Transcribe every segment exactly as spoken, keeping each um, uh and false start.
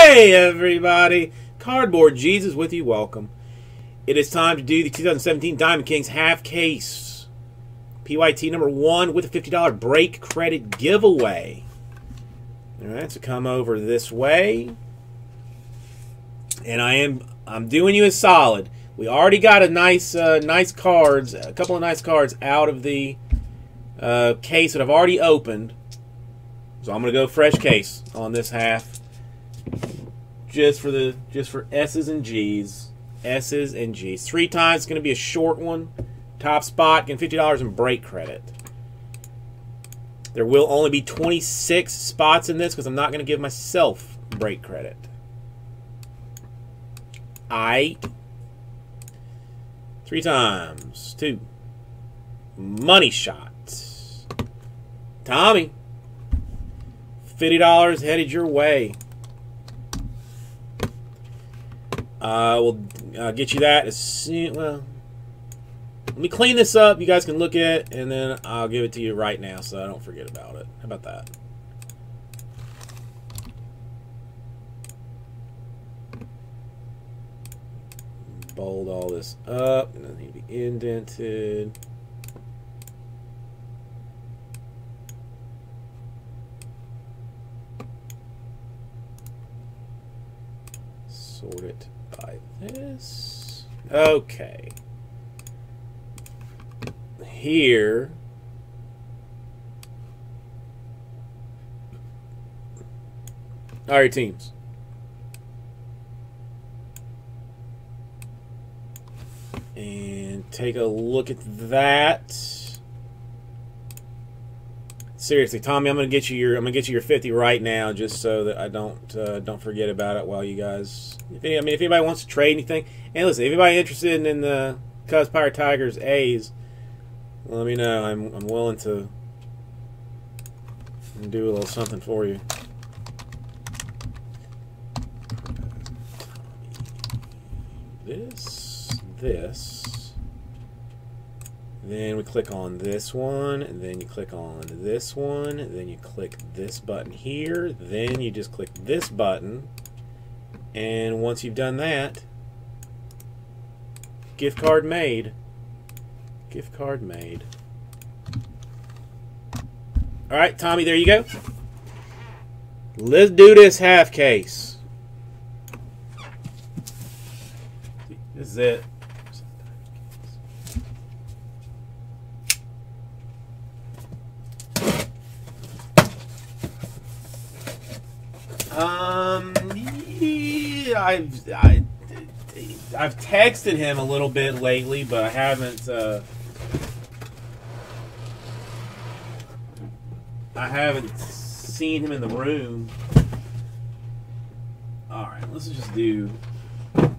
Hey everybody, Cardboard Jesus with you. Welcome. It is time to do the two thousand seventeen Diamond Kings half case P Y T number one with a fifty dollar break credit giveaway. All right, so come over this way, and I am I'm doing you a solid. We already got a nice uh, nice cards, a couple of nice cards out of the uh, case that I've already opened. So I'm gonna go fresh case on this half. Just for the just for S's and G's, S's and G's. Three times. It's going to be a short one. Top spot, getting fifty dollars in break credit. There will only be twenty-six spots in this because I'm not going to give myself break credit. I three times two. Money shot. Tommy. Fifty dollars headed your way. Uh, we'll uh, get you that as soon. Well, let me clean this up. You guys can look at it, and then I'll give it to you right now, so I don't forget about it. How about that? Bold all this up. It doesn't need to be indented. Sort it by this. Okay. Here. All right, teams. And take a look at that. Seriously, Tommy, I'm gonna get you your I'm gonna get you your fifty right now, just so that I don't uh, don't forget about it while you guys. If any, I mean, if anybody wants to trade anything, and listen, if anybody interested in the Cubs Pirate Tigers A's, let me know. I'm I'm willing to do a little something for you. This this. Then we click on this one, and then you click on this one, and then you click this button here, then you just click this button, and once you've done that, gift card made. Gift card made. Alright, Tommy, there you go. Let's do this half case. This is it. Um, yeah, I've I, I've texted him a little bit lately, but I haven't. Uh, I haven't seen him in the room. All right, let's just do. I'm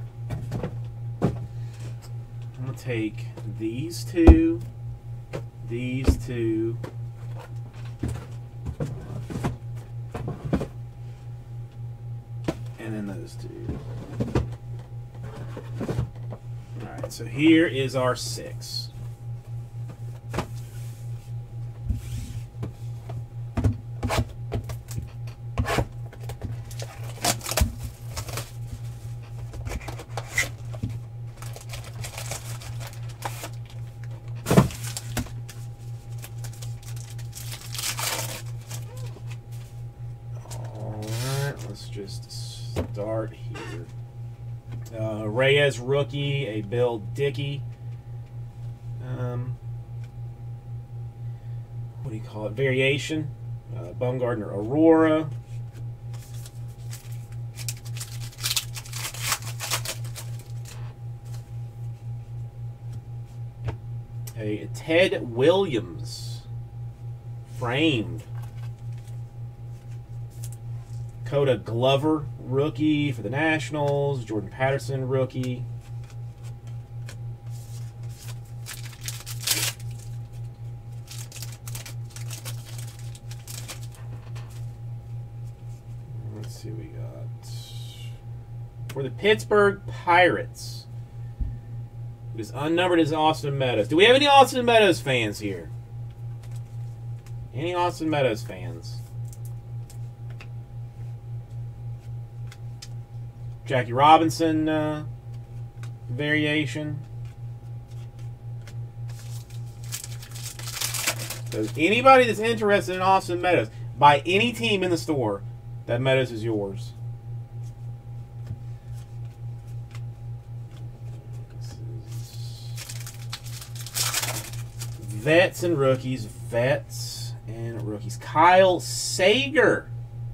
gonna take these two, these two. And then those two. Alright, so here is our six. Alright, let's just start here. Uh, Reyes rookie, a Bill Dickey. Um, what do you call it? Variation. Uh, Bumgarner Aurora. A Ted Williams. Framed. Coda Glover, rookie for the Nationals. Jordan Patterson, rookie. Let's see what we got. For the Pittsburgh Pirates, it is unnumbered as Austin Meadows. Do we have any Austin Meadows fans here? Any Austin Meadows fans? Jackie Robinson uh, variation. So anybody that's interested in Austin Meadows, buy any team in the store, that Meadows is yours. Vets and rookies. Vets and rookies. Kyle Sager.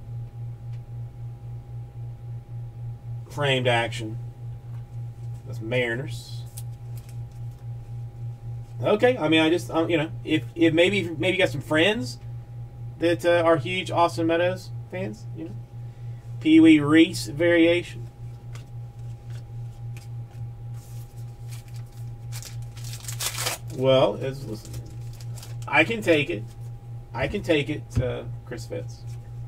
Framed action. That's Mariners. Okay, I mean, I just, um, you know, if, if maybe maybe you got some friends that uh, are huge Austin Meadows fans, you know. Pee Wee Reese variation. Well, it's, listen, I can take it. I can take it, uh, Chris Fitz.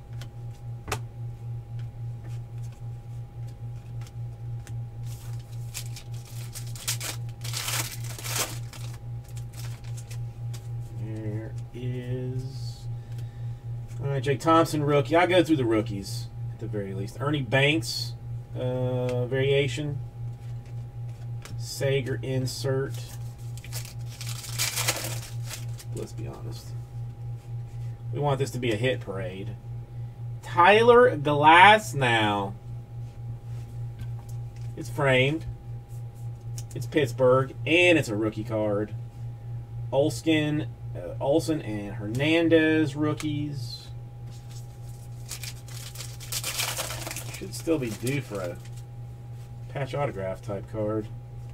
There is... All right, Jake Thompson, rookie. I'll go through the rookies at the very least. Ernie Banks, uh, variation. Sager insert. Let's be honest. We want this to be a hit parade. Tyler Glasnow. It's framed. It's Pittsburgh, and it's a rookie card. Olskin, uh, Olsen, and Hernandez rookies. Should still be due for a patch autograph type card.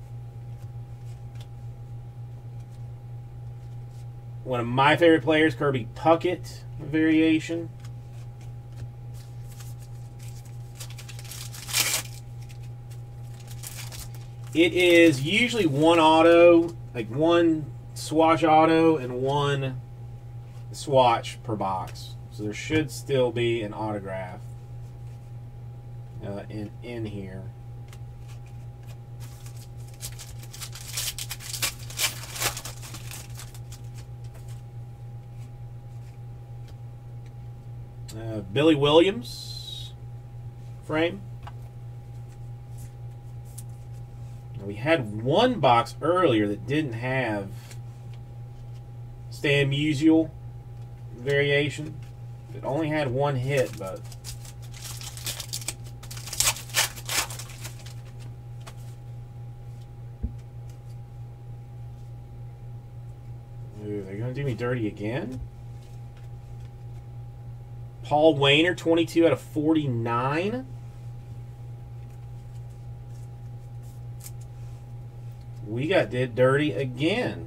One of my favorite players, Kirby Puckett variation. It is usually one auto, like one swatch auto and one swatch per box. So there should still be an autograph uh, in, in here. Uh, Billy Williams frame. Now, we had one box earlier that didn't have Stan Musial variation. It only had one hit, but ooh, they're gonna do me dirty again. Paul Wainer, twenty-two out of forty-nine. We got did dirty again.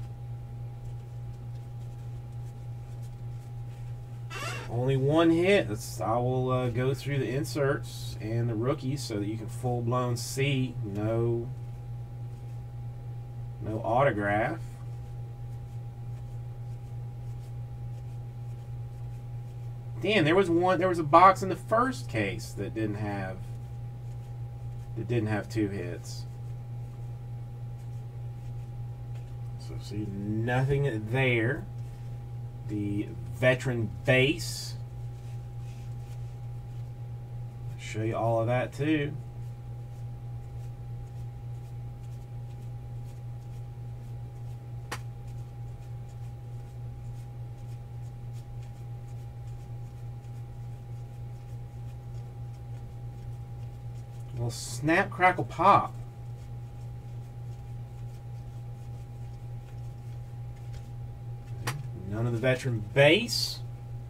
Only one hit. Let's, I will uh, go through the inserts and the rookies so that you can full-blown see no, no autograph. Damn, there was one. There was a box in the first case that didn't have that didn't have two hits. So see nothing there. The veteran base. Show you all of that too. Well, snap, crackle, pop. None of the veteran base.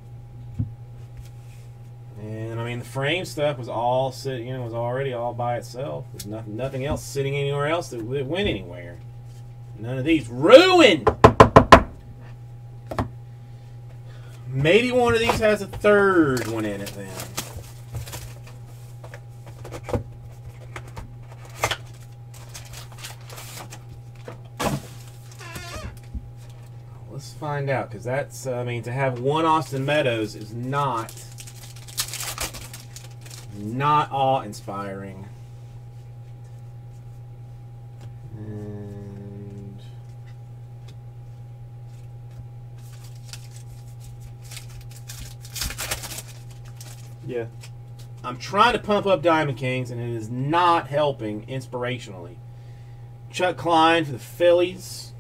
And I mean, the frame stuff was all sitting, you know, was already all by itself. There's nothing, nothing else sitting anywhere else that went anywhere. None of these ruined. Maybe one of these has a third one in it then. Let's find out, because that's, uh, I mean, to have one Austin Meadows is not, not awe-inspiring. And yeah, I'm trying to pump up Diamond Kings, and it is not helping inspirationally. Chuck Klein for the Phillies.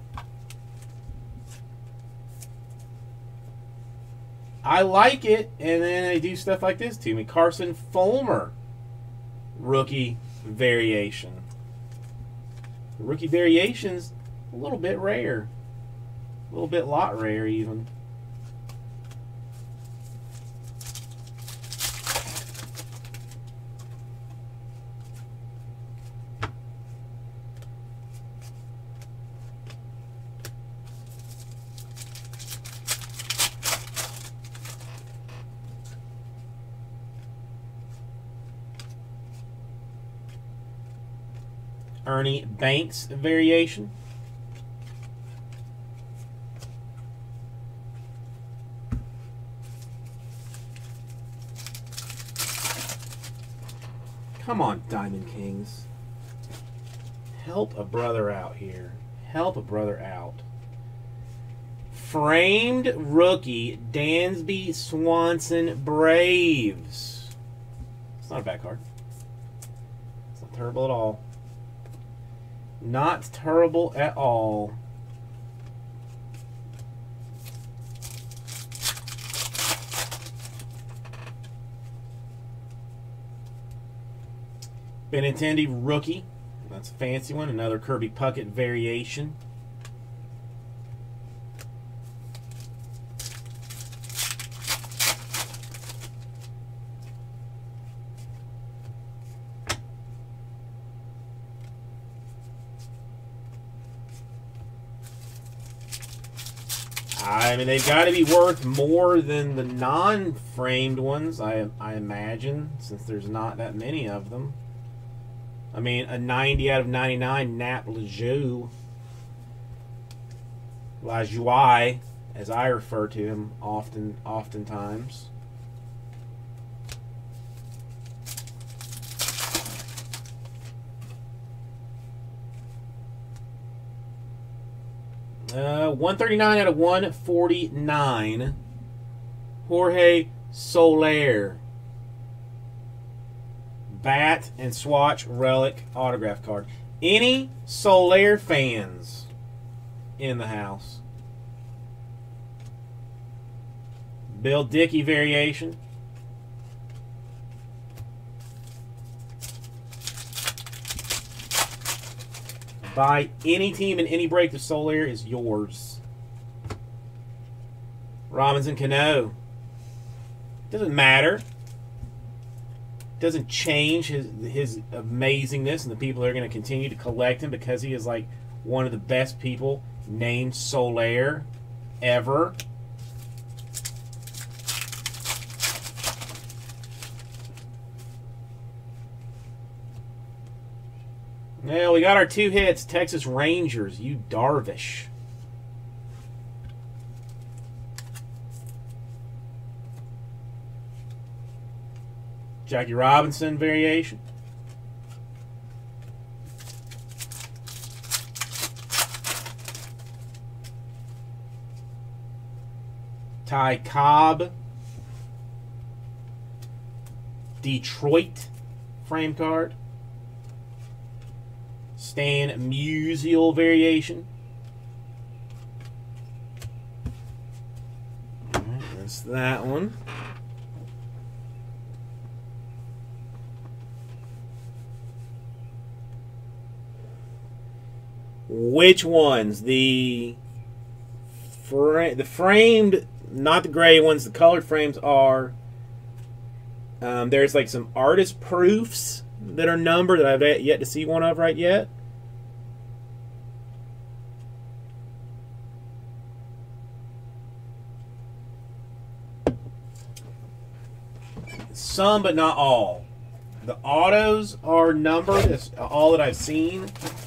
I like it, and then they do stuff like this to me. Carson Fulmer, rookie variation. The rookie variation's a little bit rare. A little bit lot rare, even. Ernie Banks variation. Come on, Diamond Kings. Help a brother out here. Help a brother out. Framed rookie, Dansby Swanson Braves. It's not a bad card. It's not terrible at all. Not terrible at all. Benintendi rookie. That's a fancy one. Another Kirby Puckett variation. I mean, they've got to be worth more than the non-framed ones, I I imagine, since there's not that many of them. I mean, a ninety out of ninety-nine Nap Lajoie, Lajoie, as I refer to him often, oftentimes. Uh, one thirty-nine out of one forty-nine. Jorge Soler. Bat and Swatch Relic autograph card. Any Soler fans in the house? Bill Dickey variation. Buy any team and any break. The Soler is yours. Robinson Cano. Doesn't matter. Doesn't change his his amazingness, and the people are going to continue to collect him because he is like one of the best people named Soler ever. Well, we got our two hits. Texas Rangers, you Darvish. Jackie Robinson variation. Ty Cobb. Detroit frame card. Stan Musial variation. All right, that's that one. Which ones? The fra the framed, not the gray ones, the colored frames are. Um, there's like some artist proofs that are numbered that I've yet to see one of right yet. Some, but not all. The autos are numbered. That's all that I've seen.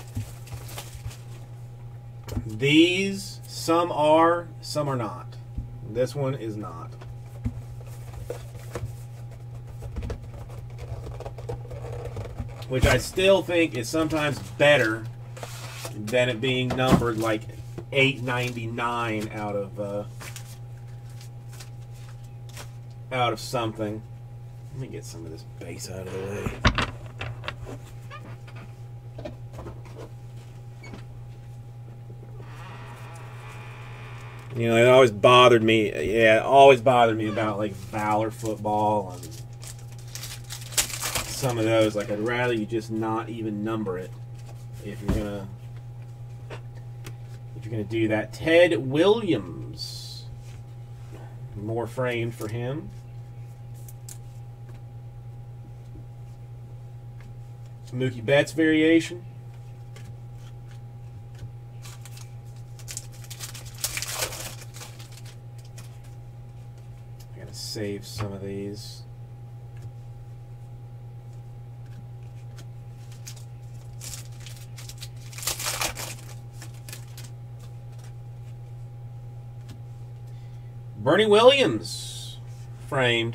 These, some are, some are not. This one is not. Which I still think is sometimes better than it being numbered like eight ninety-nine out of uh, out of something. Let me get some of this base out of the way. You know, it always bothered me. Yeah, it always bothered me about like Valor football and some of those. Like, I'd rather you just not even number it if you're gonna if you're gonna do that. Ted Williams, more framed for him. Mookie Betts variation. I gotta save some of these. Bernie Williams, framed.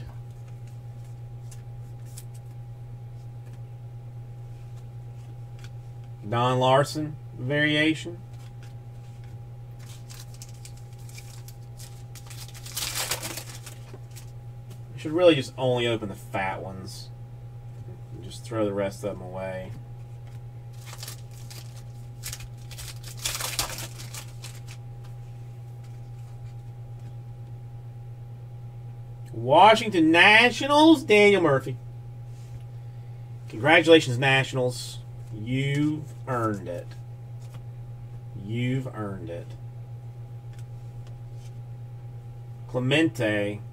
Don Larson variation. I should really just only open the fat ones and just throw the rest of them away. Washington Nationals, Daniel Murphy. Congratulations, Nationals. You've earned it. You've earned it. Clemente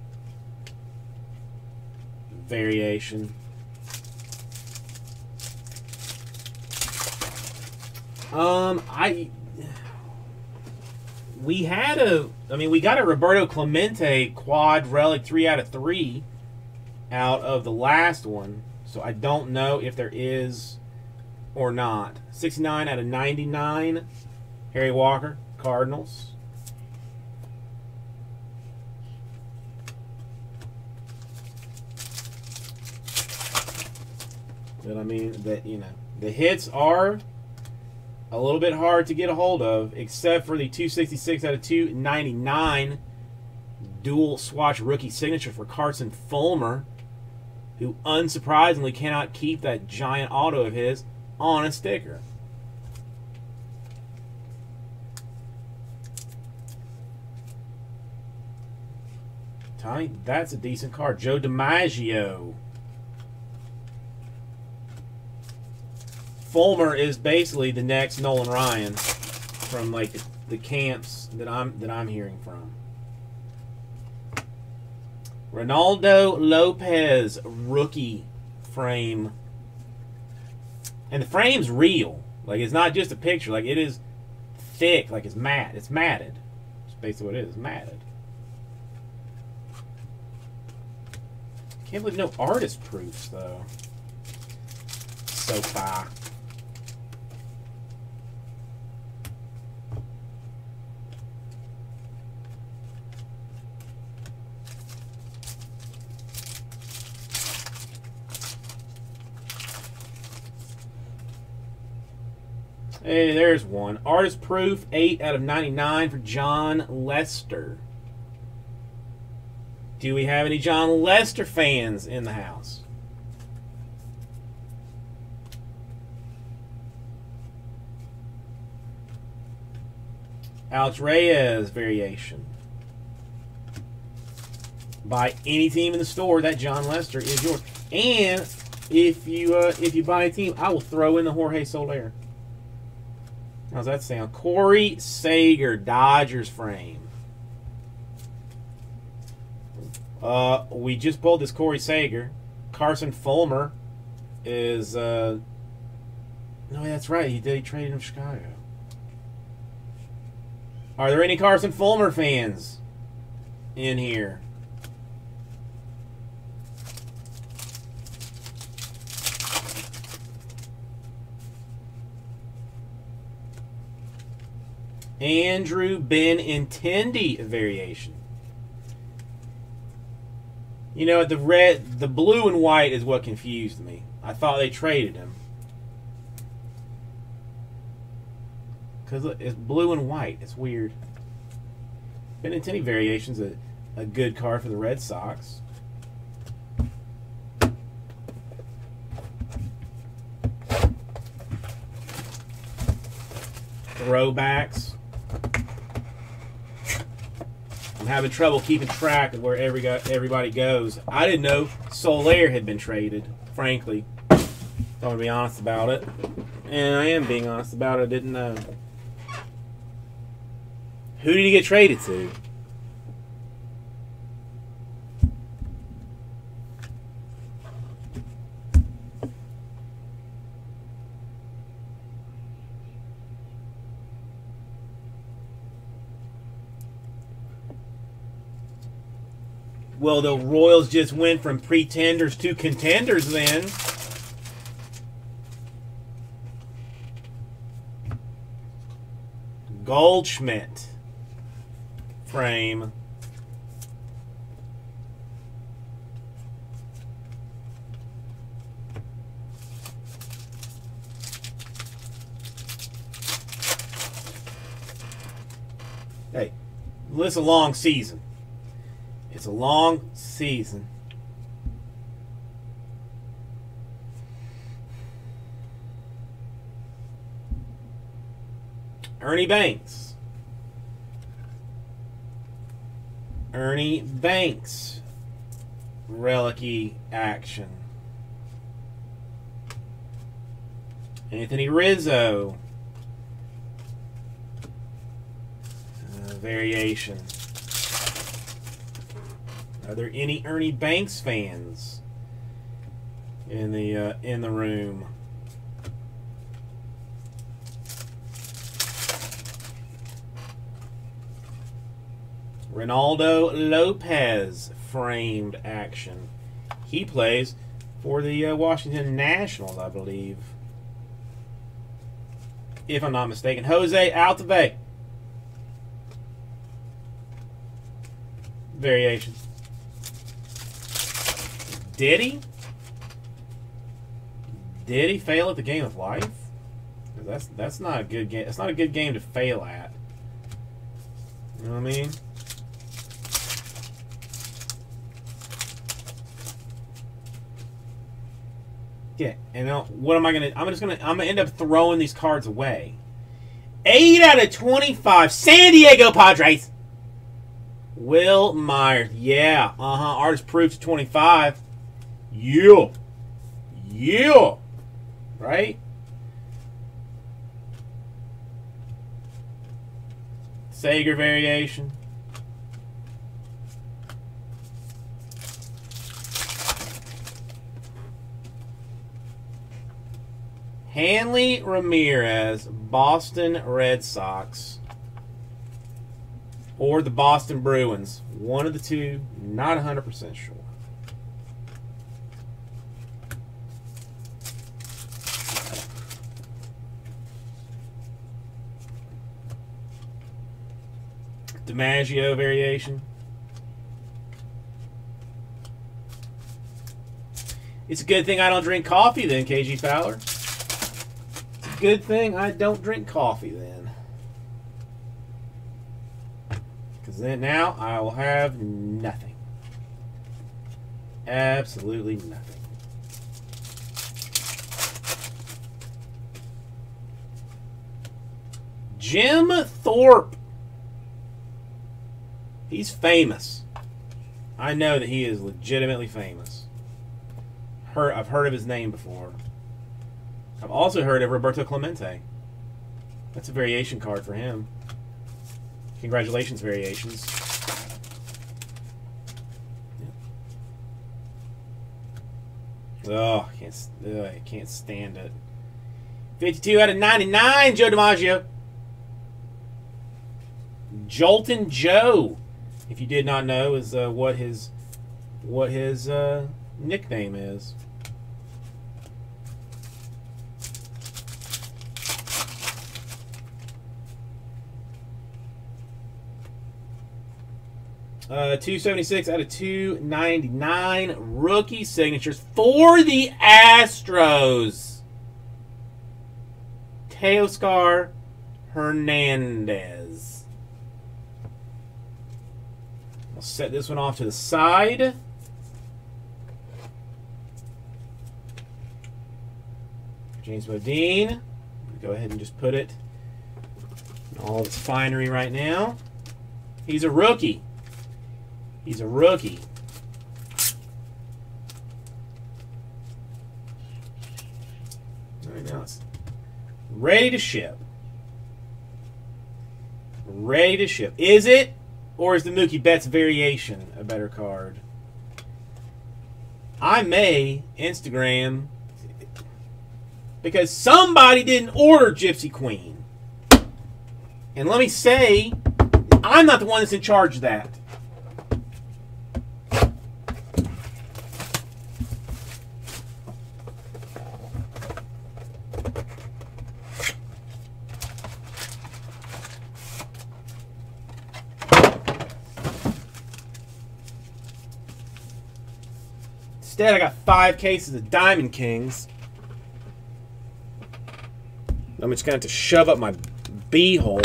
variation. Um, I we had a, I mean, we got a Roberto Clemente quad relic three out of three out of the last one, so I don't know if there is or not. sixty-nine out of ninety-nine. Harry Walker, Cardinals. But I mean, that, you know, the hits are a little bit hard to get a hold of, except for the two sixty-six out of two ninety-nine dual swatch rookie signature for Carson Fulmer, who unsurprisingly cannot keep that giant auto of his on a sticker. Tommy, that's a decent card. Joe DiMaggio. Fulmer is basically the next Nolan Ryan from like the, the camps that I'm that I'm hearing from. Ronaldo Lopez rookie frame. And the frame's real. Like, it's not just a picture. Like, it is thick. Like, it's matte. It's matted. That's basically what it is. It's matted. Can't believe no artist proofs, though. So far. Hey, there's one. Artist proof, eight out of ninety-nine for John Lester. Do we have any John Lester fans in the house? Alex Reyes variation. Buy any team in the store, that John Lester is yours. And if you uh, if you buy a team, I will throw in the Jorge Soler. How's that sound? Corey Seager, Dodgers frame. Uh, we just pulled this Corey Seager. Carson Fulmer is, uh, no, that's right. He did. He traded him to Chicago. Are there any Carson Fulmer fans in here? Andrew Benintendi variation. You know, the red, the blue and white is what confused me. I thought they traded him. Because look, it's blue and white. It's weird. Benintendi variation's a, a good card for the Red Sox. throwbacks. I'm having trouble keeping track of where every go, everybody goes. I didn't know Soler had been traded, frankly. I'm going to be honest about it. And I am being honest about it. I didn't know. Who did he get traded to? Well, the Royals just went from pretenders to contenders then. Goldschmidt frame. Hey, it's a long season. It's a long season. Ernie Banks. Ernie Banks. Relic-y action. Anthony Rizzo. Uh, variation. Are there any Ernie Banks fans in the uh, in the room? Ronaldo Lopez framed action. He plays for the uh, Washington Nationals, I believe, if I'm not mistaken. Jose Altuve. Variation. Did he? Did he fail at the game of life? That's that's not a good game. That's not a good game to fail at. You know what I mean? Yeah, and now what am I gonna? I'm just gonna. I'm gonna end up throwing these cards away. Eight out of twenty-five. San Diego Padres. Will Myers. Yeah. Uh huh. Artist proof to twenty-five. Yeah. Yeah. Right? Sager variation. Hanley Ramirez, Boston Red Sox. Or the Boston Bruins. One of the two. Not one hundred percent sure. DiMaggio variation. It's a good thing I don't drink coffee then, K G Fowler. It's a good thing I don't drink coffee then. Because then now I will have nothing. Absolutely nothing. Jim Thorpe. He's famous. I know that he is legitimately famous. Heard, I've heard of his name before. I've also heard of Roberto Clemente. That's a variation card for him. Congratulations, variations. Oh, I can't, ugh, I can't stand it. fifty-two out of ninety-nine, Joe DiMaggio. Jolton Joe, if you did not know, is uh, what his what his uh, nickname is. Uh, two seventy-six out of two ninety-nine. Rookie signatures for the Astros. Teoscar Hernandez. I'll set this one off to the side. James Modine. Go ahead and just put it all this finery right now. He's a rookie. He's a rookie. All right, now it's ready to ship. Ready to ship. Is it, or is the Mookie Betts variation a better card? I may Instagram, because somebody didn't order Gypsy Queen. And let me say, I'm not the one that's in charge of that. Instead, I got five cases of Diamond Kings. I'm just going to have to shove up my bee hole.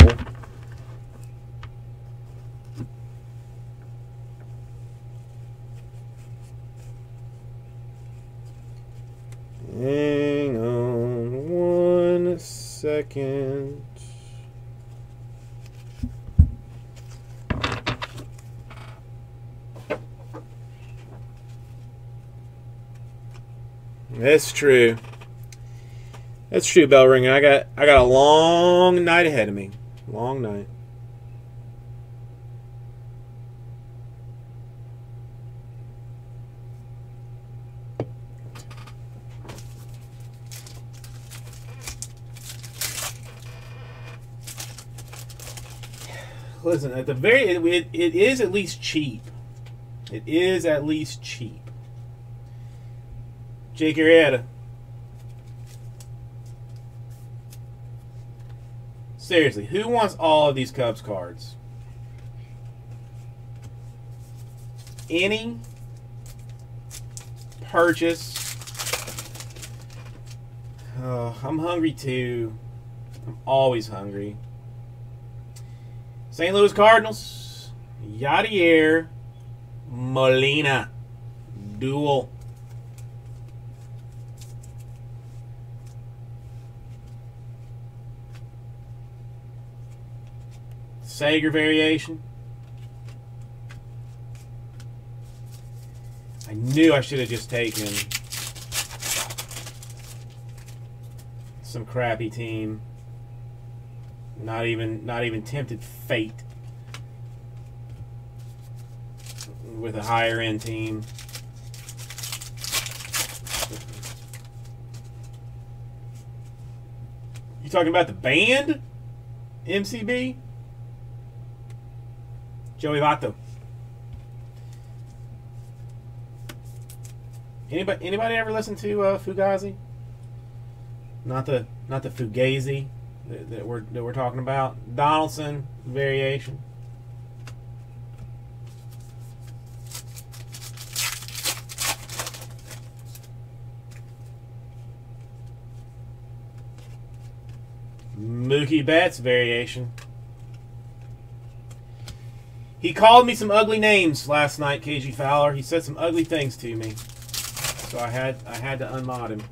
Hang on one second. That's true. That's true, bell ringer. I got I got a long night ahead of me. Long night. Listen, at the very it, it is at least cheap. It is at least cheap. Jake Arrieta. Seriously, who wants all of these Cubs cards? Any purchase. Oh, I'm hungry too. I'm always hungry. Saint Louis Cardinals. Yadier Molina. Dual. Sager variation. I knew I should have just taken some crappy team. Not even not even tempted fate with a higher end team. You talking about the band? M C B? Joey Votto. Anybody anybody ever listen to uh, Fugazi? Not the not the Fugazi that, that we're that we're talking about. Donaldson variation. Mookie Betts variation. He called me some ugly names last night, K G Fowler. He said some ugly things to me. So I had I had to unmod him.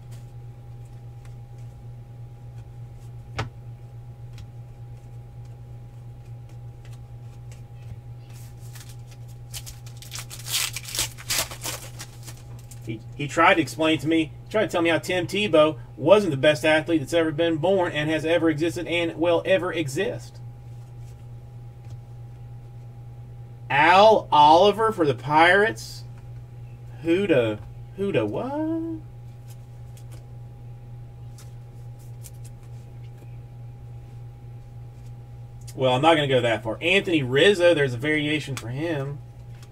He, he tried to explain to me, he tried to tell me how Tim Tebow wasn't the best athlete that's ever been born and has ever existed and will ever exist. Al Oliver for the Pirates? Who to, who to what? Well, I'm not going to go that far. Anthony Rizzo, there's a variation for him.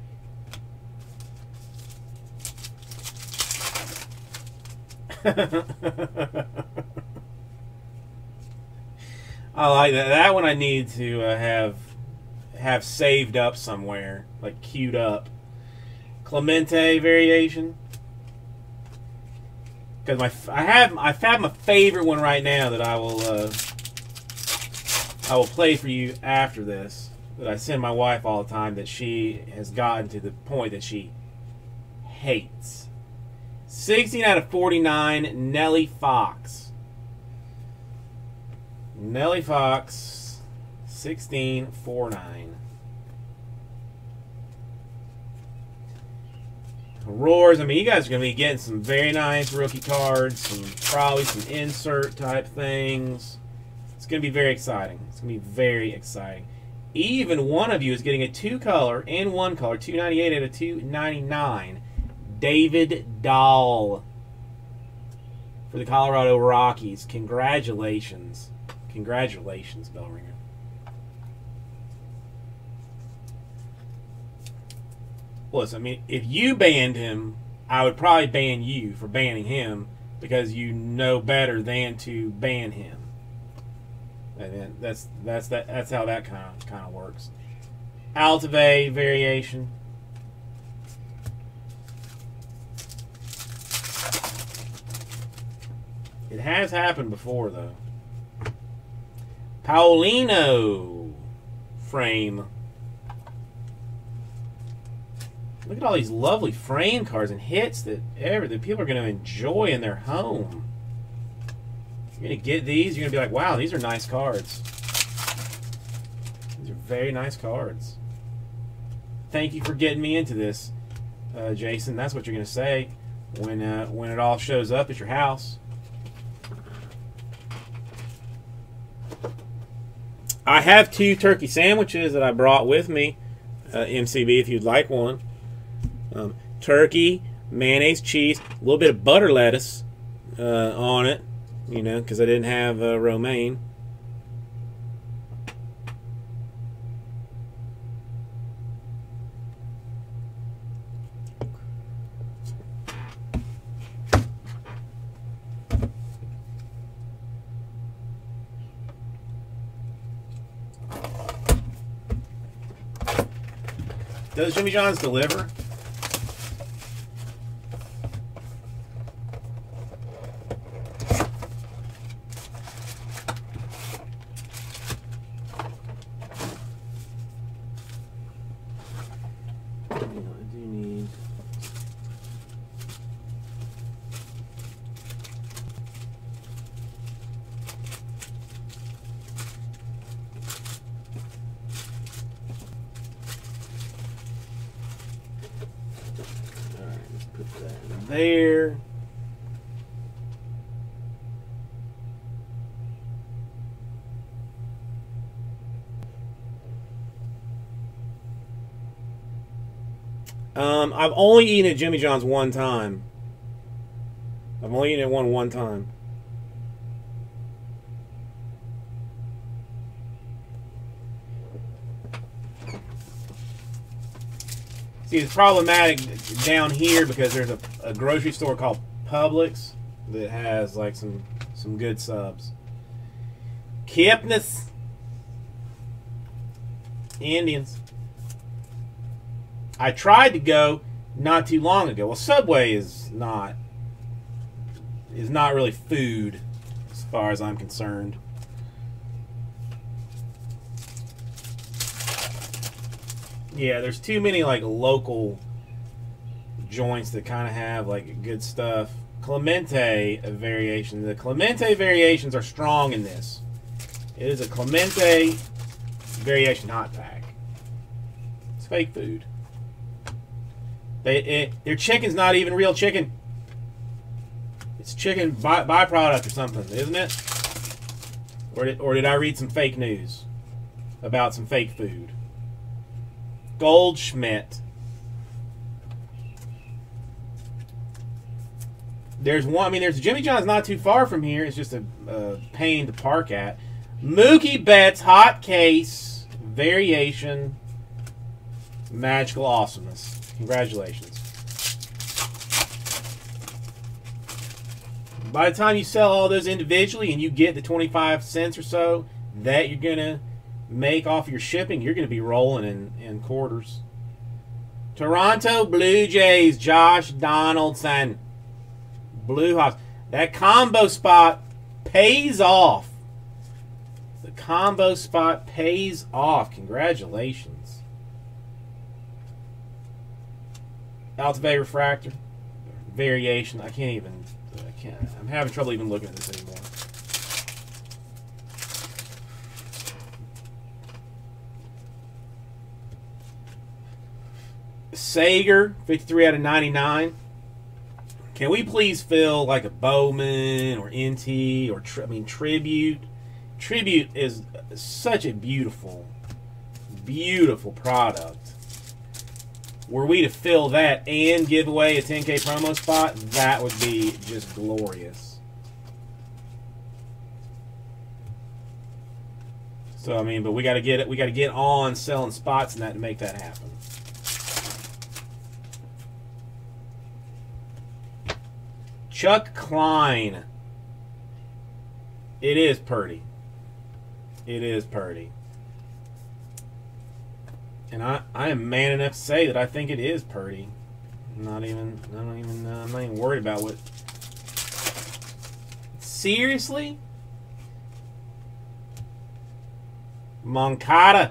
I like that. That one I need to uh, have have saved up somewhere, like queued up. Clemente variation. Because my I have I have my favorite one right now that I will uh, I will play for you after this. That I send my wife all the time. That she has gotten to the point that she hates. sixteen out of forty-nine, Nelly Fox. Nelly Fox, sixteen forty-nine. Roars. I mean, you guys are going to be getting some very nice rookie cards, some probably some insert type things. It's going to be very exciting. It's going to be very exciting. Even one of you is getting a two color and one color, two ninety-eight out of two ninety-nine. David Dahl for the Colorado Rockies. Congratulations. Congratulations, Bellringer. Listen, I mean, if you banned him, I would probably ban you for banning him because you know better than to ban him. And then that's that's that that's how that kind of kind of works. Altuve variation. It has happened before though. Paulino frame. Look at all these lovely frame cards and hits that ever that people are going to enjoy in their home. You're going to get these, you're going to be like, wow, these are nice cards. These are very nice cards. Thank you for getting me into this, uh, Jason. That's what you're going to say when, uh, when it all shows up at your house. I have two turkey sandwiches that I brought with me, uh, M C B, if you'd like one. Um, turkey, mayonnaise, cheese, a little bit of butter lettuce uh, on it, you know, because I didn't have uh, romaine. Does Jimmy John's deliver? There. Um, I've only eaten at Jimmy John's one time. I've only eaten at one one time. See, it's problematic down here because there's a, a grocery store called Publix that has like some some good subs. Kipnis. Indians. I tried to go not too long ago. Well, Subway is not is not really food as far as I'm concerned. Yeah, there's too many like local joints that kind of have like good stuff. Clemente variation. The Clemente variations are strong in this. It is a Clemente variation hot pack. It's fake food. They it, their chicken's not even real chicken. It's chicken by, byproduct or something, isn't it? Or did, or did I read some fake news about some fake food? Goldschmidt. There's one. I mean, there's Jimmy John's not too far from here. It's just a, a pain to park at. Mookie Betts hot case variation. Magical awesomeness. Congratulations. By the time you sell all those individually and you get the twenty-five cents or so that you're gonna make off your shipping, you're going to be rolling in, in quarters. Toronto Blue Jays, Josh Donaldson. Blue Hawks. That combo spot pays off. The combo spot pays off. Congratulations. Altuve refractor. Variation. I can't even, I can't, I'm having trouble even looking at this anymore. Sager, fifty-three out of ninety-nine. Can we please fill like a Bowman or N T or tri I mean Tribute? Tribute is such a beautiful, beautiful product. Were we to fill that and give away a ten K promo spot, that would be just glorious. So I mean, but we got to get it. We got to get on selling spots and that to make that happen. Chuck Klein. It is Purdy. It is Purdy. And I, I am man enough to say that I think it is Purdy. I'm not even, I don't even, uh, I'm not even worried about what. Seriously? Moncada.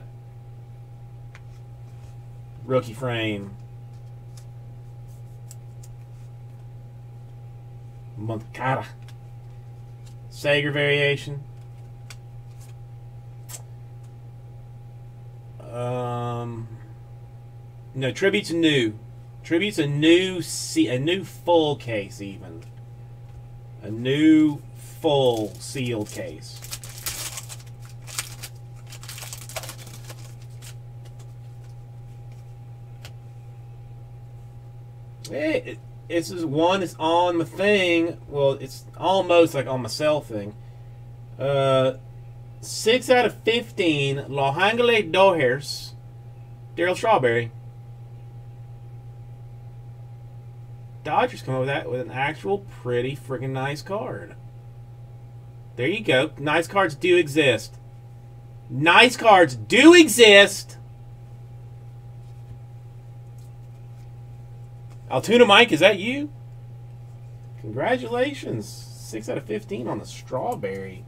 Rookie frame. Moncada. Sager variation. Um, no, Tribute's new. Tribute's a new, a new full case even. A new full sealed case. It, This is one that's on my thing. Well, it's almost like on my cell thing. Uh, six out of fifteen. Los Angeles Dodgers. Darryl Strawberry. Dodgers come up with that with an actual pretty freaking nice card. There you go. Nice cards do exist. Nice cards do exist. Altoona Mike, is that you? Congratulations. six out of fifteen on the Strawberry.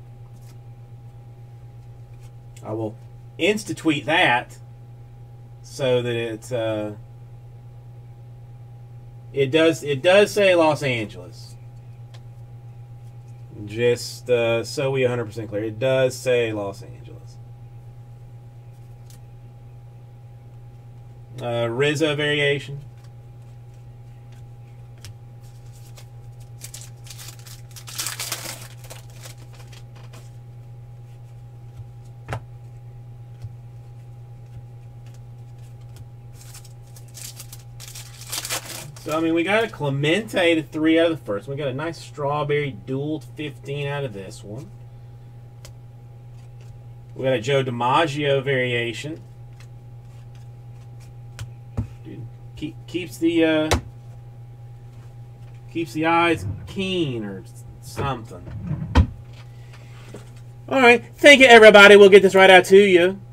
I will insta-tweet that so that it uh, it does it does say Los Angeles. Just uh, so we one hundred percent clear. It does say Los Angeles. Uh, Rizzo variation. So, I mean, we got a Clemente to three out of the first one. We got a nice Strawberry dual fifteen out of this one. We got a Joe DiMaggio variation. Dude, keep, keeps the uh, keeps the eyes keen or something. All right, thank you, everybody. We'll get this right out to you.